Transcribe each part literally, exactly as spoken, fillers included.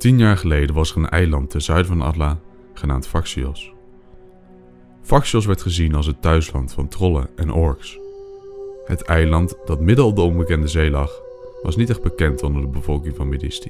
Tien jaar geleden was er een eiland ten zuiden van Atla, genaamd Vaxios. Vaxios werd gezien als het thuisland van trollen en orks. Het eiland, dat midden op de onbekende zee lag, was niet echt bekend onder de bevolking van Midisti.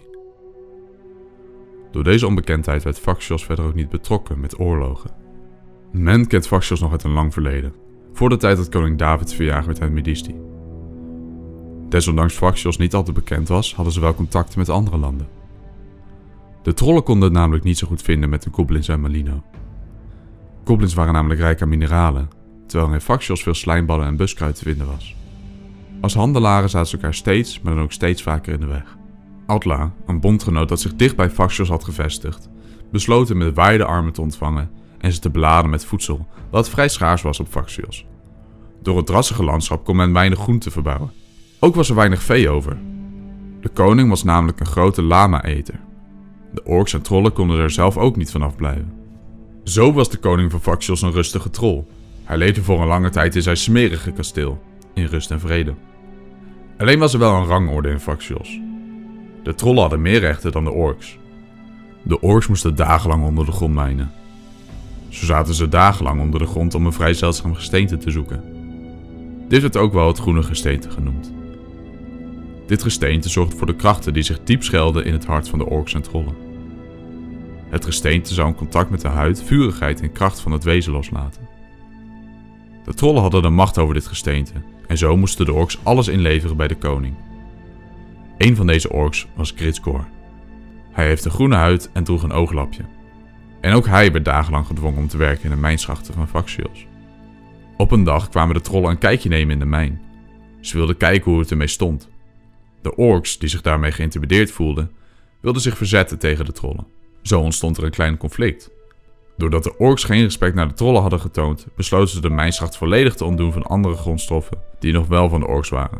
Door deze onbekendheid werd Vaxios verder ook niet betrokken met oorlogen. Men kent Vaxios nog uit een lang verleden, voor de tijd dat koning David verjaagd werd uit Midisti. Desondanks Vaxios niet altijd bekend was, hadden ze wel contacten met andere landen. De trollen konden het namelijk niet zo goed vinden met de goblins en Malino. Goblins waren namelijk rijk aan mineralen, terwijl er in Vaxios veel slijmballen en buskruid te vinden was. Als handelaren zaten ze elkaar steeds, maar dan ook steeds vaker in de weg. Atla, een bondgenoot dat zich dicht bij Vaxios had gevestigd, besloot hem met wijde armen te ontvangen en ze te beladen met voedsel dat vrij schaars was op Vaxios. Door het drassige landschap kon men weinig groente verbouwen. Ook was er weinig vee over. De koning was namelijk een grote lama-eter. De orks en trollen konden er zelf ook niet vanaf blijven. Zo was de koning van Vaxios een rustige troll. Hij leefde voor een lange tijd in zijn smerige kasteel, in rust en vrede. Alleen was er wel een rangorde in Vaxios. De trollen hadden meer rechten dan de orks. De orks moesten dagenlang onder de grond mijnen. Zo zaten ze dagenlang onder de grond om een vrij zeldzaam gesteente te zoeken. Dit werd ook wel het groene gesteente genoemd. Dit gesteente zorgde voor de krachten die zich diep schelden in het hart van de orks en trollen. Het gesteente zou in contact met de huid vurigheid en kracht van het wezen loslaten. De trollen hadden de macht over dit gesteente en zo moesten de orks alles inleveren bij de koning. Een van deze orks was Kritsgor. Hij heeft een groene huid en droeg een ooglapje. En ook hij werd dagenlang gedwongen om te werken in de mijnschachten van Vaxios. Op een dag kwamen de trollen een kijkje nemen in de mijn. Ze wilden kijken hoe het ermee stond. De orks, die zich daarmee geïntimideerd voelden, wilden zich verzetten tegen de trollen. Zo ontstond er een klein conflict. Doordat de orks geen respect naar de trollen hadden getoond, besloten ze de mijnschacht volledig te ontdoen van andere grondstoffen die nog wel van de orks waren.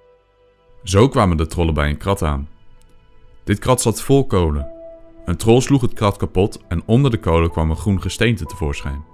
Zo kwamen de trollen bij een krat aan. Dit krat zat vol kolen. Een troll sloeg het krat kapot en onder de kolen kwam een groen gesteente tevoorschijn.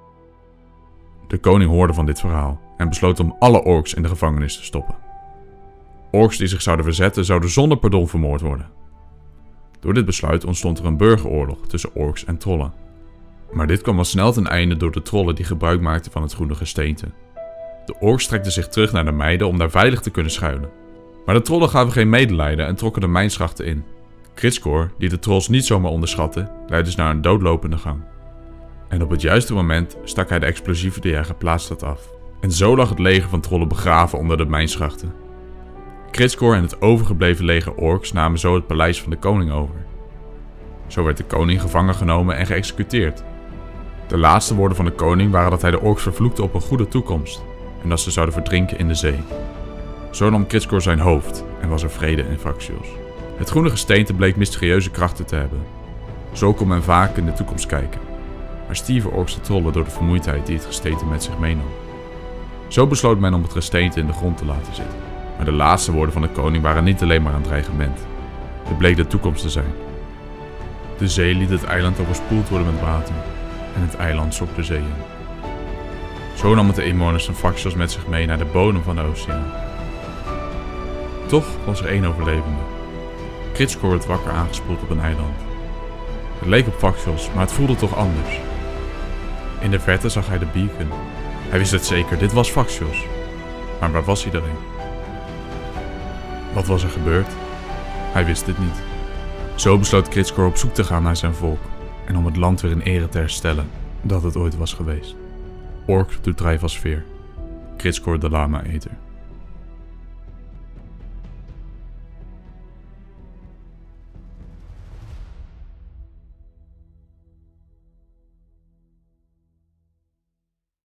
De koning hoorde van dit verhaal en besloot om alle orks in de gevangenis te stoppen. Orks die zich zouden verzetten zouden zonder pardon vermoord worden. Door dit besluit ontstond er een burgeroorlog tussen orks en trollen. Maar dit kwam al snel ten einde door de trollen die gebruik maakten van het groene gesteente. De orks trekten zich terug naar de mijden om daar veilig te kunnen schuilen. Maar de trollen gaven geen medelijden en trokken de mijnschachten in. Kritsgor, die de trolls niet zomaar onderschatte, leidde ze naar een doodlopende gang. En op het juiste moment stak hij de explosieven die hij geplaatst had af. En zo lag het leger van trollen begraven onder de mijnschachten. Kritsgor en het overgebleven leger orks namen zo het paleis van de koning over. Zo werd de koning gevangen genomen en geëxecuteerd. De laatste woorden van de koning waren dat hij de orks vervloekte op een goede toekomst en dat ze zouden verdrinken in de zee. Zo nam Kritsgor zijn hoofd en was er vrede in Vaxios. Het groene gesteente bleek mysterieuze krachten te hebben. Zo kon men vaak in de toekomst kijken. Maar stierven orks en trollen door de vermoeidheid die het gesteente met zich meenam. Zo besloot men om het gesteente in de grond te laten zitten. Maar de laatste woorden van de koning waren niet alleen maar een dreigement. Het bleek de toekomst te zijn. De zee liet het eiland overspoeld worden met water. En het eiland zonk de zee in. Zo nam het de inwoners van Vaxios met zich mee naar de bodem van de oceaan. Toch was er één overlevende. Kritsgor werd wakker aangespoeld op een eiland. Het leek op Vaxios, maar het voelde toch anders. In de verte zag hij de beacon. Hij wist het zeker, dit was Vaxios. Maar waar was iedereen? Wat was er gebeurd? Hij wist dit niet. Zo besloot Kritsgor op zoek te gaan naar zijn volk en om het land weer in ere te herstellen dat het ooit was geweest. Ork doet Drijvasveer. Kritsgor de lama-eter.